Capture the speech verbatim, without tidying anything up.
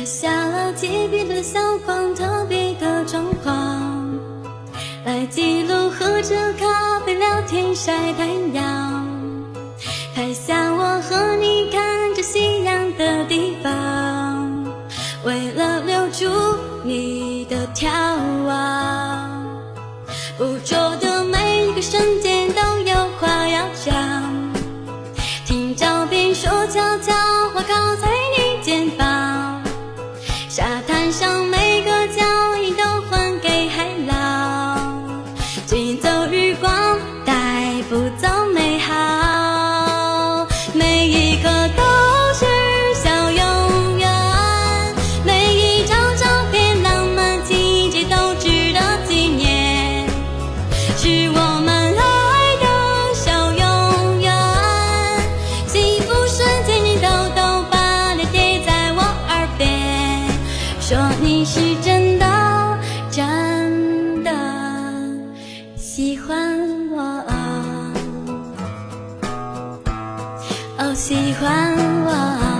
下了街边的小框，特别的装潢，来记录喝着咖啡聊天晒太阳，拍下我和你看着夕阳的地方，为了留住你的眺望，捕捉的每一个瞬间都有话要讲，听照片说悄悄话靠在你肩膀，沙滩上每个脚印都还给海浪，紧走日光带不走美好，每一刻都是小永远，每一张照片浪漫情节都值得纪念，是我们爱的小永远，幸福瞬间你兜兜把脸贴在我耳边，说你是真的真的喜欢我，哦，喜欢我。